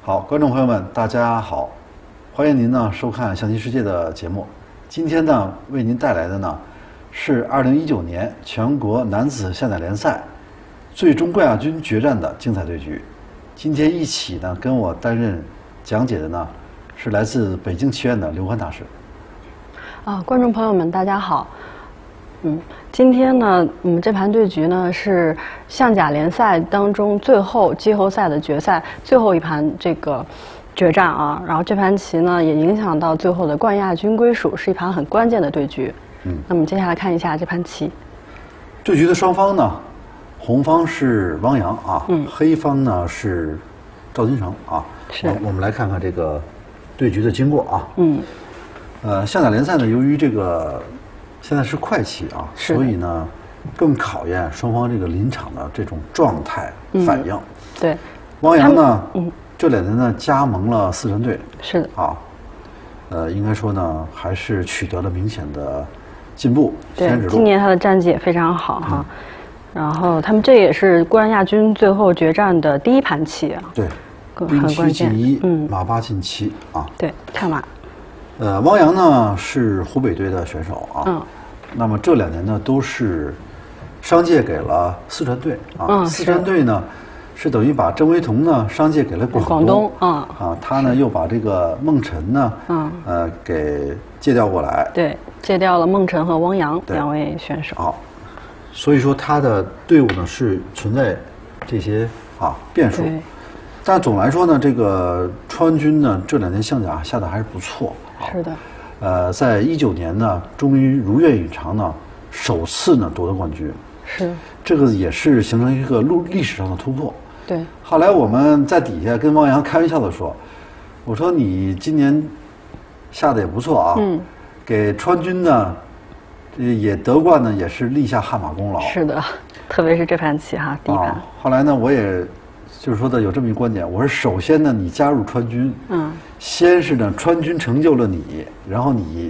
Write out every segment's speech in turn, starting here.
好，观众朋友们，大家好，欢迎您呢收看《象棋世界》的节目。今天呢，为您带来的呢是2019年全国男子象甲联赛最终冠亚军决战的精彩对局。今天一起呢跟我担任讲解的呢是来自北京棋院的刘欢大师。 观众朋友们，大家好。今天呢，我们这盘对局呢是象甲联赛当中最后季后赛的决赛最后一盘这个决战啊。然后这盘棋呢也影响到最后的冠亚军归属，是一盘很关键的对局。那么接下来看一下这盘棋。 对局的双方呢，红方是汪洋啊，黑方呢是赵金成啊。 是。 我们来看看这个对局的经过啊。象甲联赛呢，由于这个现在是快棋啊，所以呢，更考验双方这个临场的这种状态反应。 对， 汪洋呢，这2年呢加盟了四川队。 是的啊，应该说呢，还是取得了明显的进步。 对，今年他的战绩也非常好哈。然后他们这也是冠亚军最后决战的第一盘棋啊。 对， 很关键。 兵7进1，马8进7啊。 对，跳马。 汪洋呢是湖北队的选手啊。那么这2年呢都是商借给了四川队啊。四川队呢是等于把郑惟桐呢商借给了广东他呢又把这个孟晨呢给借调过来。 对，借调了孟晨和汪洋2位选手。 好，所以说他的队伍呢是存在这些变数。但总来说呢，这个川军呢这2年象甲下的还是不错。 是的。 在19年呢，终于如愿以偿呢，首次呢夺得冠军。 是。这个也是形成一个历史上的突破。 对。 后来我们在底下跟汪洋开玩笑的说：“我说你今年下的也不错啊，给川军呢也得冠呢，也是立下汗马功劳。” 是的，特别是这盘棋哈，第一盘。 后来呢，我也就是说的有这么一观点，我说首先呢，你加入川军，先是呢川军成就了你，然后你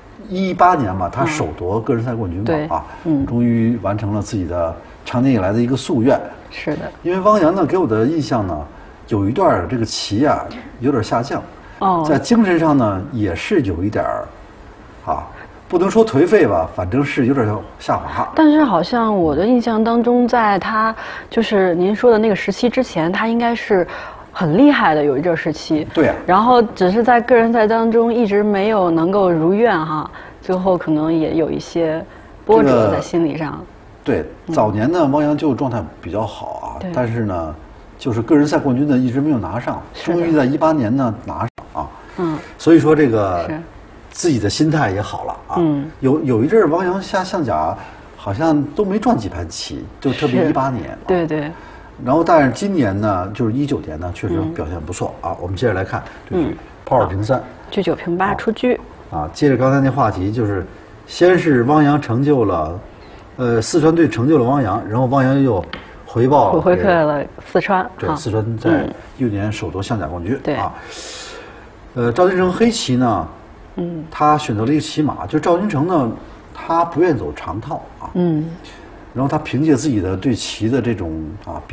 18年嘛，他首夺个人赛冠军嘛终于完成了自己的长年以来的一个夙愿。 是的。 因为汪洋呢给我的印象呢，有一段这个棋有点下降，在精神上呢也是有一点不能说颓废吧，反正是有点下滑。 但是好像我的印象当中，在他就是您说的那个时期之前，他应该是很厉害的，有一阵时期。 对。 然后只是在个人赛当中一直没有能够如愿最后可能也有一些波折在心理上。 对，早年呢，汪洋就状态比较好但是呢，就是个人赛冠军呢一直没有拿上，终于在18年呢拿上所以说这个。自己的心态也好了有一阵汪洋下象甲好像都没赚几盘棋，就特别18年。 对对。 然后但是今年呢，就是19年呢，确实表现不错我们接着来看这局炮2平3， 车9平8出车。 接着刚才那话题，就是先是汪洋成就了，四川队成就了汪洋，然后汪洋又回馈了四川。 对，四川在19年首夺象甲冠军。 对赵金成黑棋呢。他选择了一个骑马，就赵金成呢，他不愿走长套然后他凭借自己的对棋的这种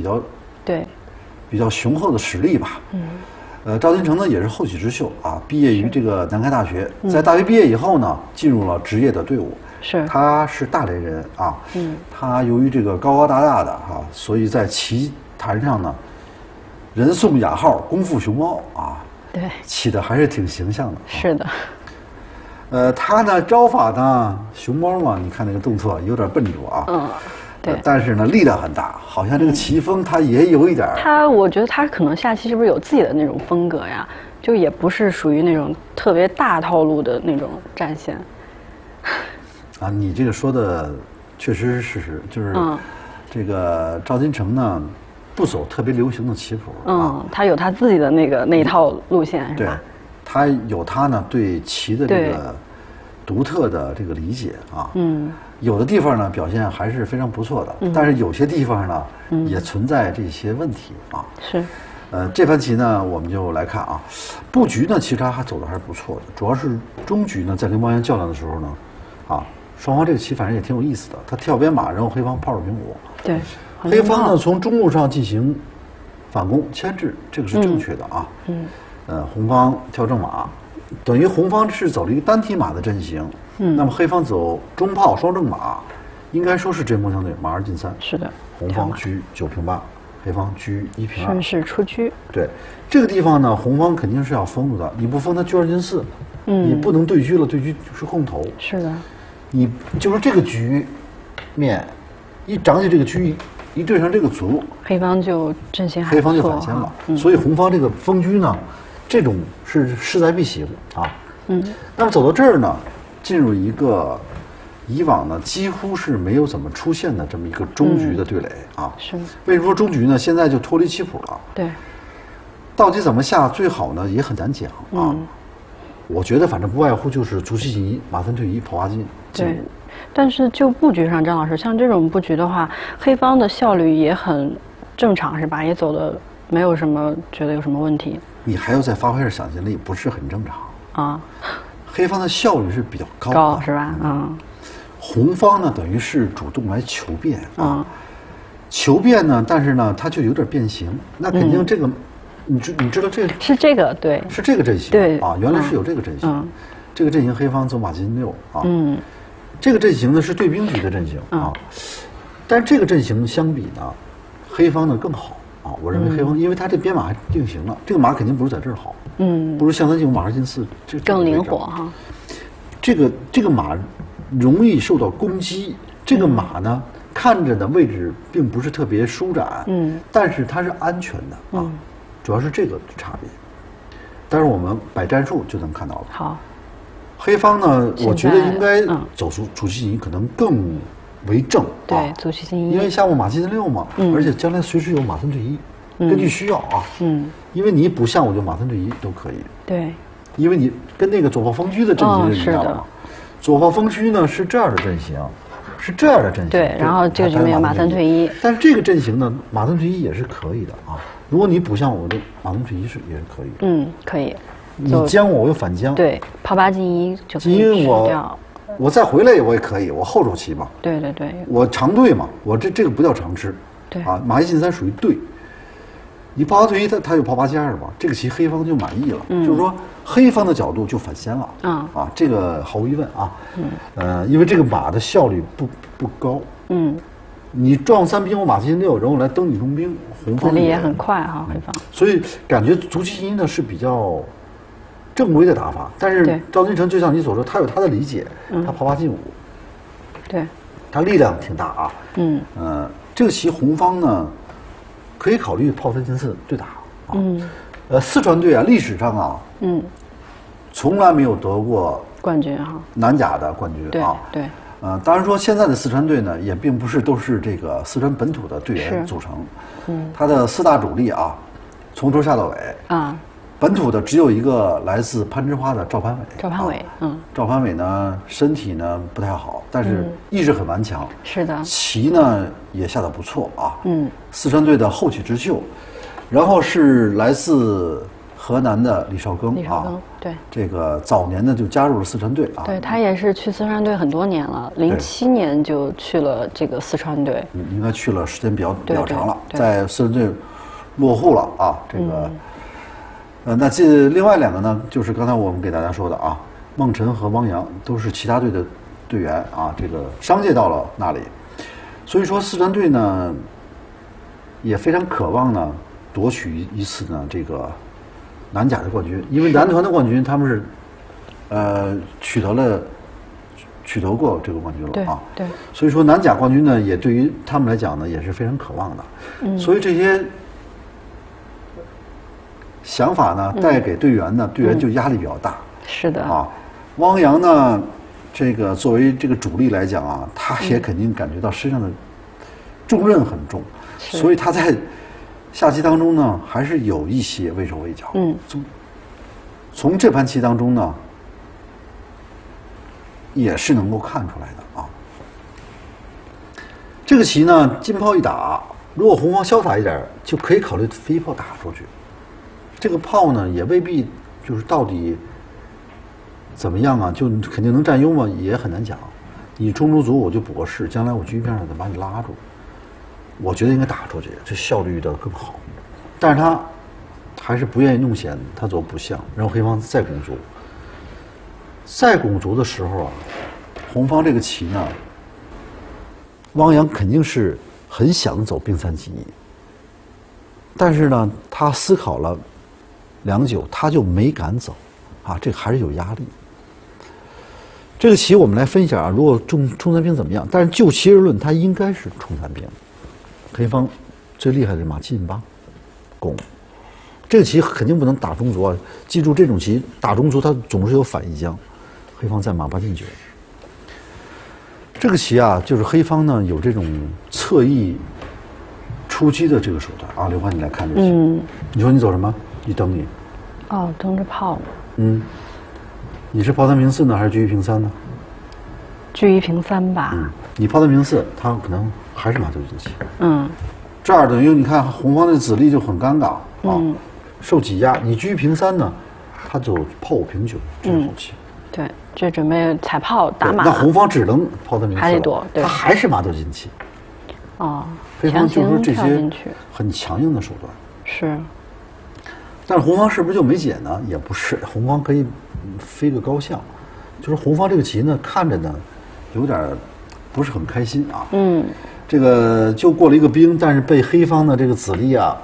比较雄厚的实力吧。赵金成呢也是后起之秀毕业于这个南开大学，在大学毕业以后呢，进入了职业的队伍。他是大连人他由于这个高高大大的所以在棋坛上呢，人送雅号“功夫熊猫” 对， 起的还是挺形象的。 是的。 他呢招法呢熊猫嘛，你看那个动作有点笨拙对。 但是呢力量很大，好像这个棋风他也有一点。 我觉得他可能下棋是不是有自己的那种风格呀？就也不是属于那种特别大套路的那种战线。 你这个说的确实是事实，就是这个赵金成呢不走特别流行的棋谱他有他自己的那一套路线是吧？ 他有他呢对棋的这个独特的这个理解有的地方呢表现还是非常不错的，但是有些地方呢也存在这些问题是。 这盘棋呢我们就来看布局呢其实他还走的还是不错的，主要是中局呢在跟汪洋较量的时候呢双方这个棋反正也挺有意思的，他跳边马，然后黑方炮2平5。 对。 黑方呢从中路上进行反攻牵制，这个是正确的啊。红方跳正马，等于红方是走了一个单提马的阵型。那么黑方走中炮双正马，应该说是针锋相对，马二进三。 是的。 红方车9平8，黑方车1平2。 顺势出车。 对，这个地方呢，红方肯定是要封住的，你不封他车2进4，你不能对车了，对车就是空头。 是的。 你就是这个局面，一长起这个车一对上这个卒， 黑方就阵型还黑方就反先了。所以红方这个封车呢，这种是势在必行啊。那么走到这儿呢，进入一个以往呢几乎是没有怎么出现的这么一个中局的对垒啊。 是。 为什么说中局呢？现在就脱离棋谱了。 对。 到底怎么下最好呢？也很难讲啊。我觉得反正不外乎就是卒7进1，马3退1，炮8进5。 但是就布局上，张老师，像这种布局的话，黑方的效率也很正常，是吧？也走的没有什么觉得有什么问题。 你还要再发挥点想象力，不是很正常啊。 黑方的效率是比较高是吧？ 红方呢，等于是主动来求变啊。求变呢，但是呢，它就有点变形。那肯定这个，你知道这个是这个对， 是这个阵型对啊，原来是有这个阵型。这个阵型黑方走马进6啊。这个阵型呢是对兵局的阵型啊，但是这个阵型相比呢，黑方呢更好啊。我认为黑方，因为他这边马还定型了，这个马肯定不如在这儿好，不如象3进5，马2进4，这更灵活哈。 这个马容易受到攻击，这个马呢看着的位置并不是特别舒展，但是它是安全的啊，主要是这个差别。但是我们摆战术就能看到了。 好。 黑方呢，我觉得应该走卒7进1可能更为正。 对，卒7进1， 因为下午马进6嘛，而且将来随时有马3退1，根据需要啊。因为你补象我就马3退1都可以。 对。 因为你跟那个左炮封车的阵型是一样的嘛。左炮封车呢是这样的阵型，是这样的阵型。 对，然后这个局面有马3退1。 但是这个阵型呢，马3退1也是可以的啊。如果你补象我的马3退1也是可以的。 可以。 你将我又反将， 对，炮8进1就可以吃掉。 我再回来我也可以，我后手棋嘛。 对， 我长对嘛，我这个不叫长吃。 对啊，马1进3属于对。你炮8退1，他有炮8进2嘛，这个棋黑方就满意了，就是说黑方的角度就反先了。啊，这个毫无疑问啊。因为这个马的效率不高。你撞3兵，我马进6，然后来登你中兵，红方子力也很快哈，黑方。 所以感觉卒7进1呢是比较正规的打法，但是赵金城就像你所说，他有他的理解，他炮8进5， 对， 他力量挺大啊。这个棋红方呢可以考虑炮3进4对打啊。四川队啊，历史上啊，从来没有得过冠军哈， 南甲的冠军啊。 对。 当然说现在的四川队呢，也并不是都是这个四川本土的队员组成，他的4大主力啊，从头下到尾啊。本土的只有一个来自攀枝花的赵攀伟。赵攀伟呢，身体呢不太好，但是意志很顽强。 是的。 棋呢也下得不错啊。四川队的后起之秀，然后是来自河南的李少庚啊。 对。这个早年呢就加入了四川队啊。 对，他也是去四川队很多年了，07年就去了这个四川队。 应该去了时间比较长了，在四川队落户了啊。这个。那这另外2个呢，就是刚才我们给大家说的啊，孟辰和汪洋都是其他队的队员啊，这个商界到了那里，所以说四川队呢也非常渴望呢夺取一次呢这个南甲的冠军，因为男团的冠军他们是取得过这个冠军了啊。 对。 所以说南甲冠军呢，也对于他们来讲呢也是非常渴望的。所以这些想法呢带给队员呢，队员就压力比较大。 是的啊，汪洋呢，这个作为这个主力来讲啊，他也肯定感觉到身上的重任很重，所以他在下棋当中呢，还是有一些畏手畏脚。从这盘棋当中呢，也是能够看出来的啊。这个棋呢，金炮一打，如果红方潇洒一点，就可以考虑飞炮打出去。这个炮呢，也未必就是到底怎么样啊，就肯定能占优吗？也很难讲。你中卒卒我就补个士，将来我车1片上再把你拉住，我觉得应该打出去，这效率的更好。 但是他还是不愿意弄险，他走补象，然后黑方再攻卒。再攻卒的时候啊，红方这个棋呢，汪洋肯定是很想走兵3进1，但是呢，他思考了良久，他就没敢走，啊，这个还是有压力。这个棋我们来分一下啊，如果冲3兵怎么样？但是就棋而论，他应该是冲3兵。黑方最厉害的是马7进8，攻。这个棋肯定不能打中卒啊！记住，这种棋打中卒它总是有反一将。黑方在马8进9。这个棋啊，就是黑方呢有这种侧翼出击的这个手段啊。刘欢，你来看这棋，你说你走什么？一等你。 哦，等着炮。 你是炮3平4呢，还是车1平3呢？ 车1平3吧。 你炮3平4，他可能还是马9进7。这儿等于你看红方的子力就很尴尬啊，受挤压。你车1平3呢，他走炮5平9，这是好棋。 对，就准备踩炮打马。 那红方只能炮3平4， 还得躲，对， 他还是马9进7。 哦， 黑方就是这些很强硬的手段。 是。 但是红方是不是就没解呢？也不是，红方可以飞个高象，就是红方这个棋呢，看着呢有点不是很开心啊。这个就过了一个兵，但是被黑方的这个子力啊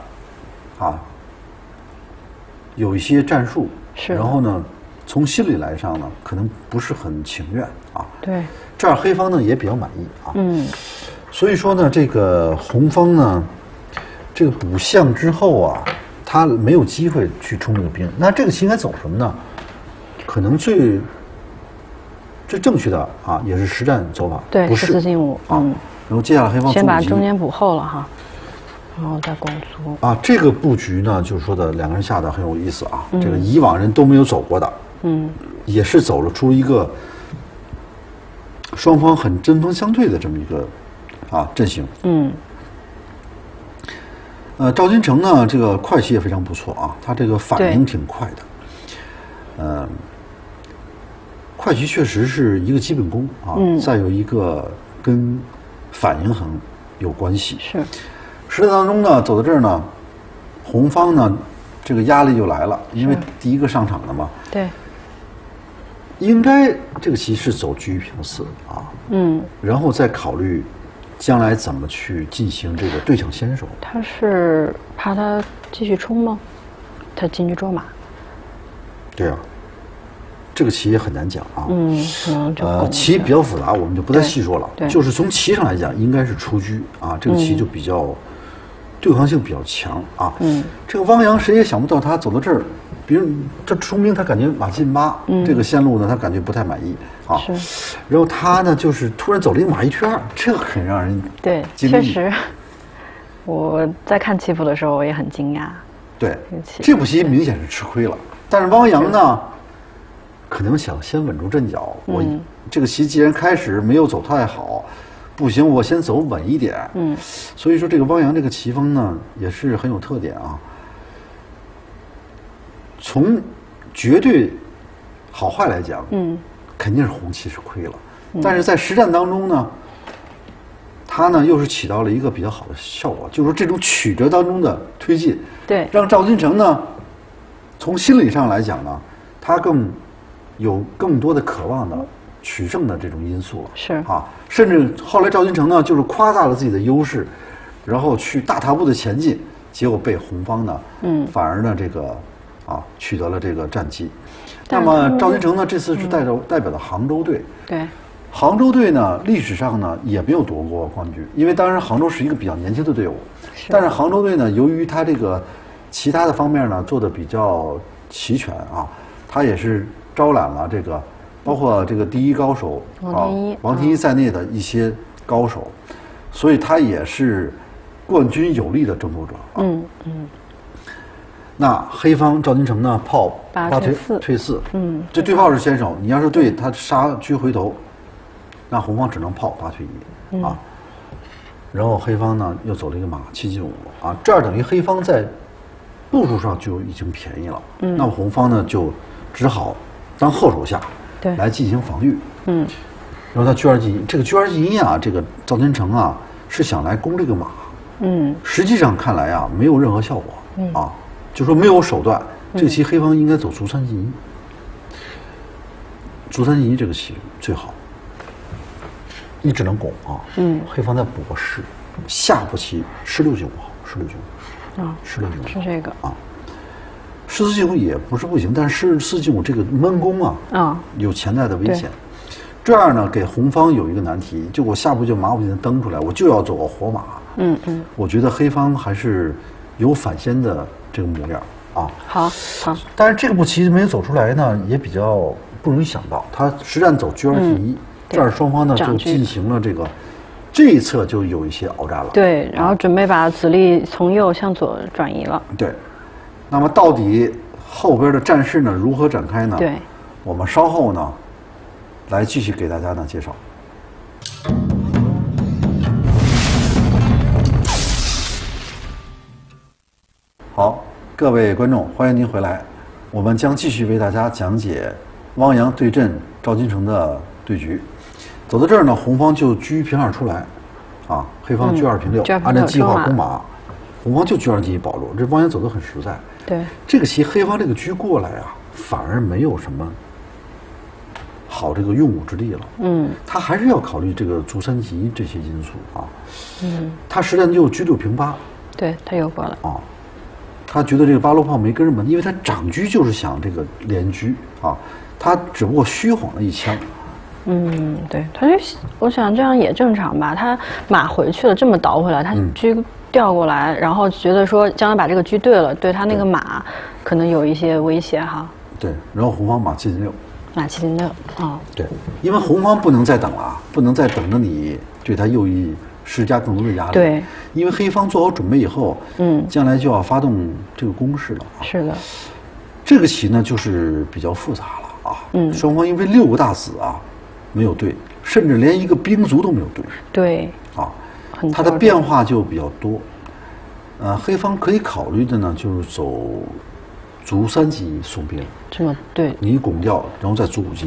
有一些战术， 是。 然后呢，从心理来上呢，可能不是很情愿啊。 对。 这样黑方呢也比较满意啊。所以说呢，这个红方呢，这个补象之后啊，他没有机会去冲这个兵。那这个棋应该走什么呢？可能最正确的啊，也是实战走法。 对， 不是 14进5。 然后接下来黑方先把中间补后了哈，然后再攻卒。 啊，这个布局呢，就是说的两个人下的很有意思啊。这个以往人都没有走过的。也是走了出一个双方很针锋相对的这么一个阵型。赵金城呢，这个快棋也非常不错啊，他这个反应挺快的。快棋确实是一个基本功啊，再有一个跟反应很有关系。 是。 实战当中呢，走到这儿呢，红方呢，这个压力就来了，因为第一个上场的嘛。 对。 应该这个棋是走车1平4啊。然后再考虑将来怎么去进行这个对抢先手。 他是怕他继续冲吗？他进去捉马。 对啊，这个棋也很难讲啊。 可能就棋比较复杂，我们就不再细说了。 对。 就是从棋上来讲，应该是出车啊，这个棋就比较对抗性比较强啊。这个汪洋谁也想不到他走到这儿，比如这说明他感觉马进8这个线路呢，他感觉不太满意啊。 是。 然后他呢，就是突然走了一个马1车2，这个很让人对，确实。我在看棋谱的时候，我也很惊讶。 对，这步棋明显是吃亏了。但是汪洋呢，可能想先稳住阵脚。我这个棋既然开始没有走太好，不行，我先走稳一点。所以说这个汪洋这个棋风呢，也是很有特点啊。从绝对好坏来讲，肯定是红棋是亏了。但是在实战当中呢，它呢又是起到了一个比较好的效果，就是说这种曲折当中的推进， 对， 让赵金城呢，从心理上来讲呢，他有更多的渴望的取胜的这种因素了。 是啊，甚至后来赵金城呢，就是夸大了自己的优势，然后去大踏步的前进，结果被红方呢，反而呢这个取得了这个战绩。那么赵金城呢，这次是代表的杭州队。 对。 杭州队呢，历史上呢也没有夺过冠军，因为当然杭州是一个比较年轻的队伍，但是杭州队呢，由于他这个其他的方面呢做的比较齐全啊，他也是招揽了这个包括这个第一高手王天一在内的一些高手，所以他也是冠军有力的争夺者。那黑方赵金城呢，炮8退4，这对炮是先手，你要是对他杀车回头。那红方只能炮8退1啊，然后黑方呢又走了一个马7进5啊，这样等于黑方在步数上就已经便宜了。那么红方呢就只好当后手下来进行防御。然后他车2进1，这个车2进1啊，这个赵金城啊是想来攻这个马。实际上看来啊没有任何效果啊，就说没有手段，这个棋黑方应该走卒3进1，卒3进1这个棋最好，你只能拱啊，黑方再补个士，下步棋16进5好，16进5，啊，16进5 是这个啊，14进5也不是不行，但是14进5这个闷攻啊，有潜在的危险。这样呢，给红方有一个难题，就我下步就马五进蹬出来，我就要走个活马。我觉得黑方还是有反先的这个模样啊。好，但是这个步棋没有走出来呢，也比较不容易想到，他实战走车2进1，这样双方呢就进行了这一侧就有一些鏖战了。 对，然后准备把子力从右向左转移了。 对，那么到底后边的战事呢如何展开呢？ 对， 我们稍后呢来继续给大家呢介绍。好，各位观众，欢迎您回来。我们将继续为大家讲解汪洋对阵赵金城的对局。走到这儿呢，红方就车平2出来，啊，黑方车2平6，按照计划攻马，红方就车2进1保住。这汪洋走得很实在。 对， 这个棋黑方这个车过来啊，反而没有什么好这个用武之地了。他还是要考虑这个卒3进1这些因素啊。他实战就车6平8。 对，他有过了啊。他觉得这个8路炮没跟上，因为他长车就是想这个连车啊，他只不过虚晃了一枪。 对，他就我想这样也正常吧。他马回去了，这么倒回来，他车调过来，然后觉得说将来把这个车对了，对他那个马可能有一些威胁哈。 对，然后红方马7进6。 马7进6啊。对， 因为红方不能再等了，不能再等着你对他右翼施加更多的压力。 对， 因为黑方做好准备以后，将来就要发动这个攻势了。 是的， 这个棋呢就是比较复杂了啊。双方因为6个大子啊没有对，甚至连一个兵卒都没有对。 对， 啊，它的变化就比较多。黑方可以考虑的呢就是走卒3进1送兵。 这么对， 你拱掉，然后再卒5进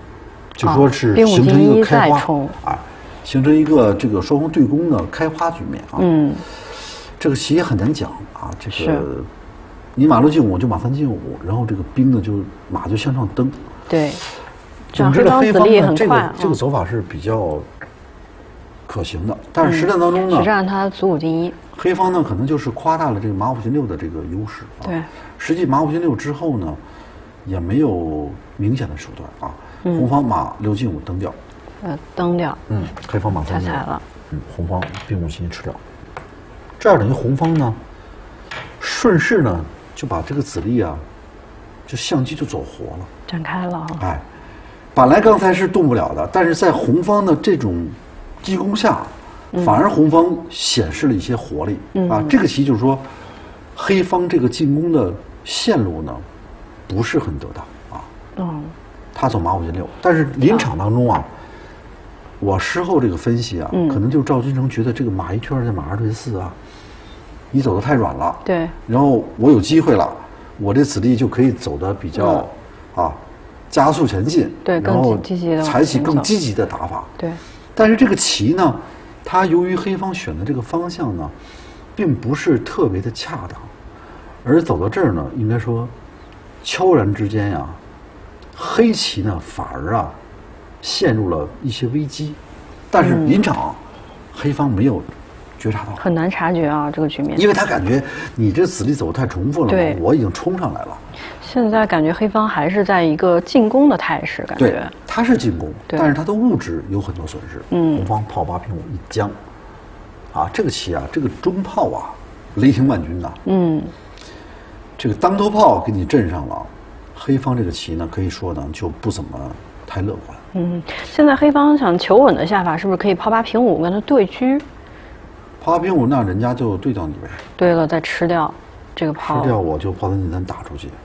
1，就说是形成一个开花啊。形成一个这个双方对攻的开花局面啊。这个棋也很难讲啊。这个你马6进5，我就马3进5，然后这个兵呢就马就向上蹬。 对， 总之呢，黑方呢这个走法是比较可行的，但是实战当中呢， 实战他卒5进1， 黑方呢可能就是夸大了这个马5进6的这个优势。 对， 实际马5进6之后呢，也没有明显的手段啊。红方马6进5蹬掉。 蹬掉， 黑方马3进 5了， 红方兵5进1吃掉，这样等于红方呢，顺势呢就把这个子力啊，就相机就走活了， 展开了。 哎，本来刚才是动不了的，但是在红方的这种进攻下，反而红方显示了一些活力啊。这个棋就是说，黑方这个进攻的线路呢，不是很得当啊。他走马5进6，但是临场当中啊。我事后这个分析啊，可能就赵金城觉得这个马1推2在马2对4啊，你走得太软了。 对。 然后我有机会了，我这子力就可以走得比较加速前进。 对， 然后积极的采取更积极的打法。 对。 但是这个棋呢，它由于黑方选的这个方向呢，并不是特别的恰当，而走到这儿呢，应该说悄然之间呀，黑棋呢反而陷入了一些危机，但是临场，黑方没有觉察到， 很难察觉啊这个局面， 因为他感觉你这子力走太重复了嘛，我已经冲上来了。 现在感觉黑方还是在一个进攻的态势，感觉对，他是进攻，但是他的物质有很多损失。红方炮8平5一将，这个棋这个中炮雷霆万钧呐。这个当头炮给你镇上了，黑方这个棋呢，可以说呢就不怎么太乐观。 现在黑方想求稳的下法，是不是可以炮8平5跟他对车？ 炮8平5，那人家就对掉你呗。 对了，再吃掉这个炮。 吃掉我就炮3进3打出去。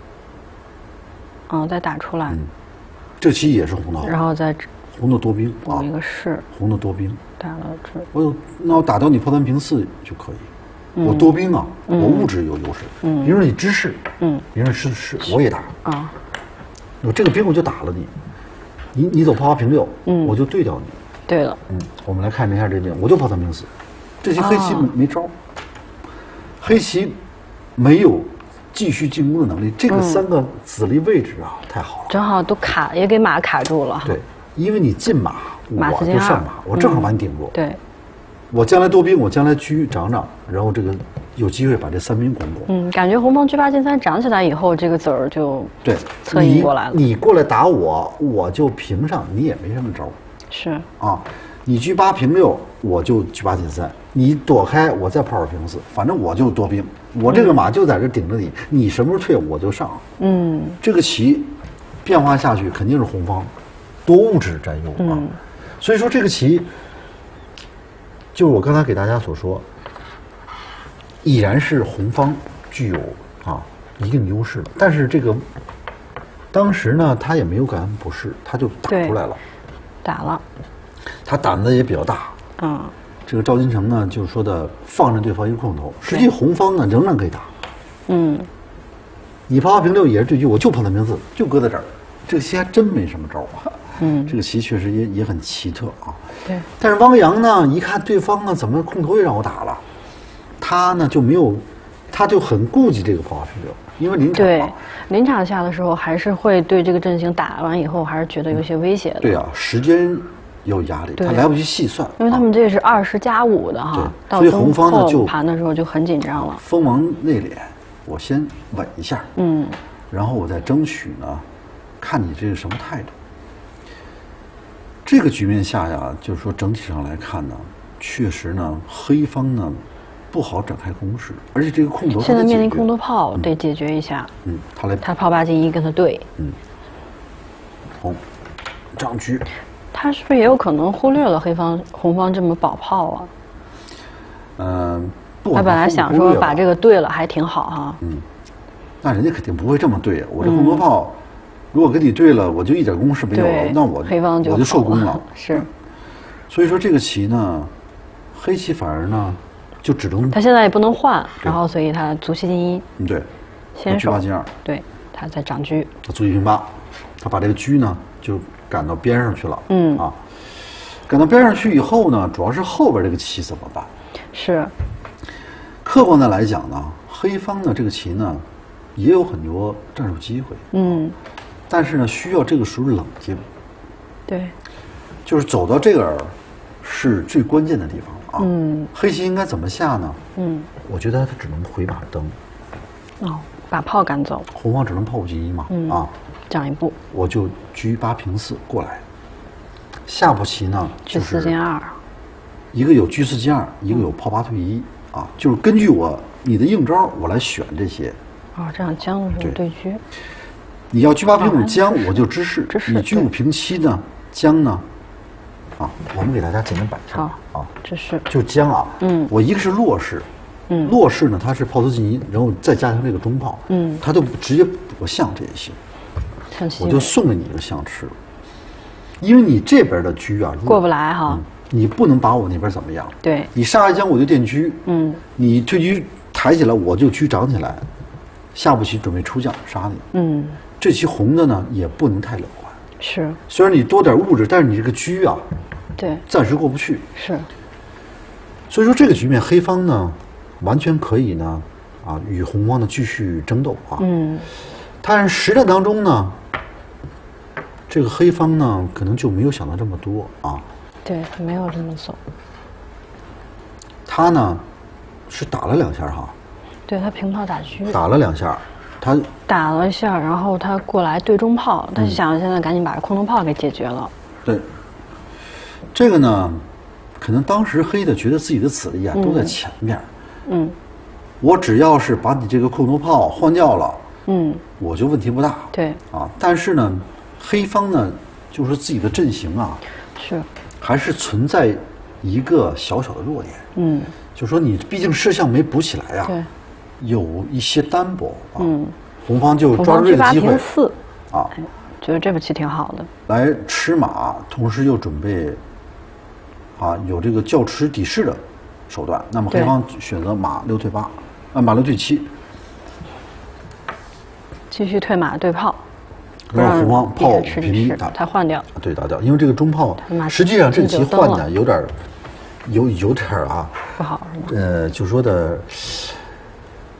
再打出来。 这棋也是红的。 然后再红的多兵一个士。 红的多兵。 打了这。 那我打掉你炮3平4就可以。我多兵我物质有优势。比如说你知士。比如说士我也打。我这个兵我就打了你。你走炮8平6，我就对掉你。 对了。 我们来看一下这边，我就炮3平4，这棋黑棋没招。黑棋没有继续进攻的能力。这个3个子力位置啊，太好了， 正好都也给马卡住了。 对，因为你进马，我就上马，我正好把你顶住。 对， 我将来多兵，我将来车长，然后这个有机会把这3兵攻过。 感觉红方车8进3长起来以后，这个子儿就对策应过来了。 你过来打我，我就平上，你也没什么招。 是啊，你车8平6，我就车8进3。你躲开，我再炮2平4，反正我就多兵，我这个马就在这顶着你，你什么时候退我就上。这个棋变化下去肯定是红方多物质占优啊。所以说这个棋，就是我刚才给大家所说，已然是红方具有一定优势了。但是这个当时呢，他也没有感恩不适，他就打出来了， 打了， 他胆子也比较大。这个赵金城呢，就是说的放任对方一个空头，实际红方呢仍然可以打。你炮8平6也是对局，我就炮3平4，就搁在这儿，这个棋还真没什么招啊。这个棋确实也很奇特啊。 对。 但是汪洋呢，一看对方呢怎么空头也让我打了，他呢就没有，他就很顾忌这个炮8平6，因为临场对临场下的时候，还是会对这个阵型打完以后，还是觉得有些威胁的。 对啊，时间有压力，他来不及细算。 因为他们这是20+5的哈， 所以红方呢就盘的时候就很紧张了。 锋芒内敛，我先稳一下，然后我再争取呢，看你这是什么态度。这个局面下呀，就是说整体上来看呢，确实呢，黑方呢不好展开攻势，而且这个空头现在面临空头炮得解决一下。他炮8进1跟他对。 红长车。 他是不是也有可能忽略了红方这么保炮啊？他本来想说把这个对了还挺好哈。 那人家肯定不会这么对。我这空头炮，如果跟你对了，我就一点攻势没有了，那黑方我就受攻了。 是。 所以说这个棋呢，黑棋反而呢就只能他现在也不能换，然后所以他卒7进1。 对。 先手车8进2。 对，他在长车。 他卒1平8，他把这个车呢就赶到边上去了。赶到边上去以后呢，主要是后边这个棋怎么办？ 是。 客观的来讲呢，黑方呢这个棋呢也有很多战术机会。但是呢，需要这个时候冷静。 对。 就是走到这个是最关键的地方啊。黑棋应该怎么下呢？我觉得他只能回马登。 把炮赶走。 红方只能炮5进1嘛。 长一步。 我就车8平4过来。下步棋呢，就是 4进2， 一个有车4进2，一个有炮8退1就是根据你的硬招，我来选这些。 这样将的时候对车。 你要车8平5将，我就支势。你车5平7呢，将呢，我们给大家简单摆一下。 支势。 就将啊。我一个是落势。落势呢，它是炮4进1，然后再加上这个中炮。它就直接补象这一些。我就送给你一个象吃了。因为你这边的车过不来哈， 你不能把我那边怎么样？ 对， 你上一将我就垫车，你退车抬起来我就车长起来，下步棋准备出将杀你，这棋红的呢也不能太乐观， 是， 虽然你多点物质，但是你这个车对， 暂时过不去， 是， 所以说这个局面黑方呢完全可以呢与红方呢继续争斗但是实战当中呢。这个黑方呢，可能就没有想到这么多对，他没有这么走。 他呢，是打了2下对他平炮打车。 打了2下，他打了一下，然后他过来对中炮，他就想现在赶紧把空头炮给解决了。 对。这个呢，可能当时黑的觉得自己的子力都在前面。我只要是把你这个空头炮换掉了，我就问题不大。 对。 但是呢。黑方呢，就是自己的阵型是还是存在一个小小的弱点，就说你毕竟士象没补起来对， 有一些单薄红方就抓住这个机会 4觉得这步棋挺好的， 来吃马，同时又准备有这个叫吃抵势的手段。那么黑方选择马6退8，马6退7， 继续退马对炮。 让红方炮平1打， 他换掉， 对打掉，因为这个中炮实际上这个棋换的有点不好， 就说的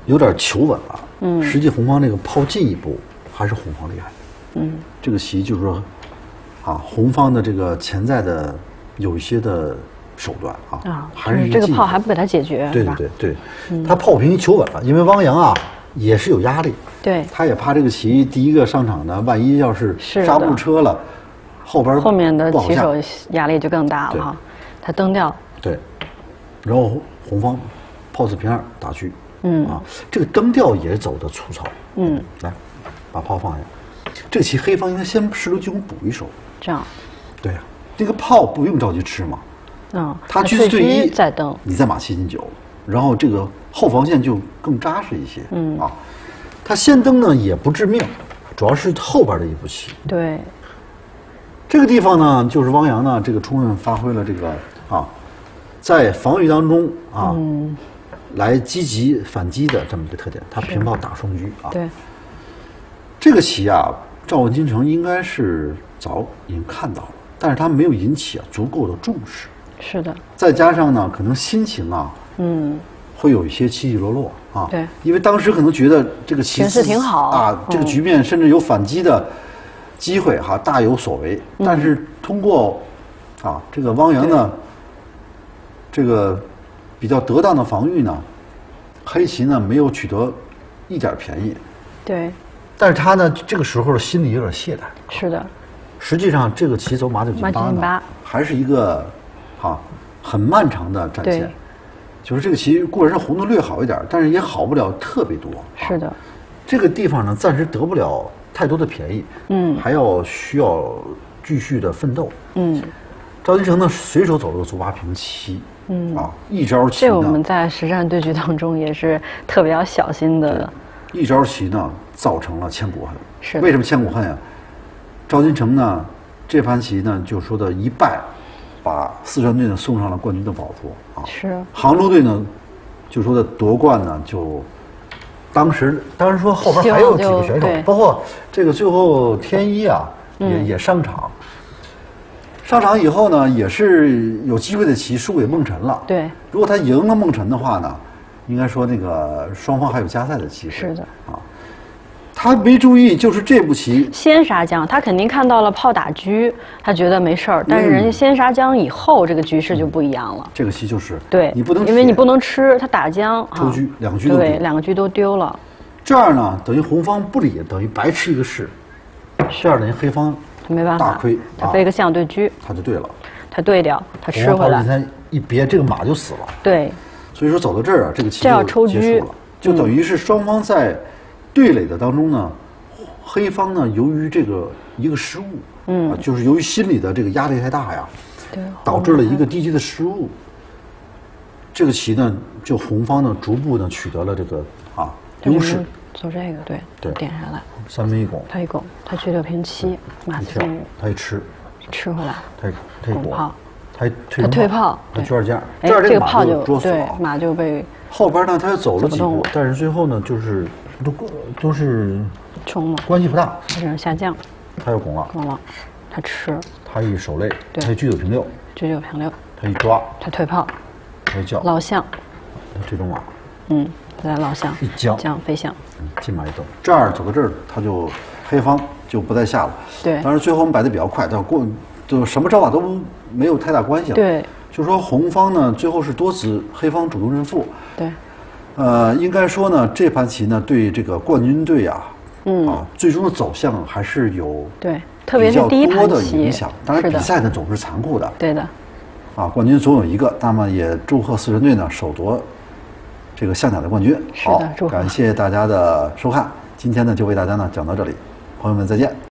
有点求稳了。实际红方这个炮进一步还是红方厉害。这个棋就是说，红方的这个潜在的有一些的手段还是这个炮还不给他解决。 对，他炮平求稳了，因为汪洋也是有压力。 对， 他也怕这个棋第一个上场呢，万一要是刹不住车了，后面的棋手压力就更大了哈。他蹬掉。对， 然后红方炮4平2打车。这个蹬掉也走的粗糙。来，把炮放下。这个棋黑方应该先士留进攻补一手。 这样。对呀，这个炮不用着急吃嘛。他车4对1 再蹬， 你再马7进9，然后这个后防线就更扎实一些。他先蹬呢也不致命，主要是后边的一步棋。 对。 这个地方呢，就是汪洋呢，这个充分发挥了这个在防御当中来积极反击的这么一个特点。他平炮打双车对。 这个棋赵文金城应该是早已经看到了，但是他没有引起足够的重视。 是的。 再加上呢，可能心情会有一些起起落落对。 因为当时可能觉得这个棋势挺好这个局面甚至有反击的机会大有所为。但是通过这个汪洋呢，这个比较得当的防御呢，黑棋呢没有取得一点便宜。 对。 但是他呢，这个时候心里有点懈怠。 是的。 实际上，这个棋走马9进8呢，还是一个很漫长的战线。就是这个棋固然是红的略好一点，但是也好不了特别多。 是的。 这个地方呢，暂时得不了太多的便宜。还需要继续的奋斗。赵金城呢，随手走了个卒8平7。一招棋呢， 这我们在实战对局当中也是特别要小心的。 一招棋呢，造成了千古恨。 是。 为什么千古恨呀？赵金城呢，这盘棋呢，就说的一败，把四川队呢送上了冠军的宝座。 是。 杭州队呢，就说的夺冠呢，就当时说后边还有几个选手，包括这个最后天一也上场。上场以后呢，也是有机会的棋输给孟晨了。 对。 如果他赢了孟晨的话呢，应该说那个双方还有加赛的机会。 是的。 他没注意，就是这步棋先杀将，他肯定看到了炮打车，他觉得没事儿。但是人家先杀将以后，这个局势就不一样了。 这个棋就是对， 你不能， 因为你不能吃，他打将抽车2个车都丢， 对，2个车都丢了。 这样呢，等于红方不理，等于白吃一个士。这样等于黑方他没办法， 大亏， 他飞个象对车， 他就对了， 他对掉，他吃回来， 他一别这个马就死了。 对， 所以说走到这儿这个棋就结束了，就等于是双方在对垒的当中呢。黑方呢，由于这个一个失误，就是由于心理的这个压力太大呀，导致了一个低级的失误。这个棋呢，就红方呢逐步呢取得了这个优势。 做这个对，点下来 ，3分1拱， 他一拱，他车6平7，马4进入， 他一吃回来， 他一拱炮，他退炮， 他车2将， 这个炮就捉死了，马就被后边呢他又走了几步，但是最后呢就是都是。 冲了， 关系不大。 他这下降， 他又拱了， 他吃， 他一手累，他一车9平6， 车9平6， 他一抓， 他退炮， 他一叫老象， 他追中马， 再来老象， 一将飞象， 进马一蹬，这样走到这儿，他就黑方就不再下了。 对， 当然最后我们摆的比较快，就什么招法都没有太大关系了。 对， 就说红方呢最后是多子，黑方主动认负。 对， 应该说呢这盘棋呢对这个冠军队最终的走向还是有特别是第一盘的影响。当然比赛呢总是残酷的， 对的。 冠军总有一个，那么也祝贺四川队呢首夺这个象甲的冠军。好，感谢大家的收看，今天呢就为大家呢讲到这里，朋友们再见。